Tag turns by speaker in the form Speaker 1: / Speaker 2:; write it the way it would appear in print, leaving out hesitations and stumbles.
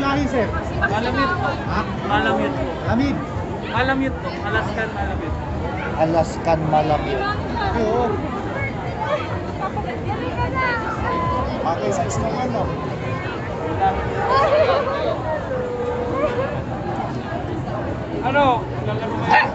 Speaker 1: lahi, sir?
Speaker 2: Malamute po.
Speaker 1: Ha?
Speaker 2: Malamute po.
Speaker 1: Lamid.
Speaker 2: Malamute po. Alaskan Malamute.
Speaker 3: Alaskan Malamute.
Speaker 1: Oo.
Speaker 3: Okay, size naman, no?
Speaker 2: Ano? Lalaro mo yan?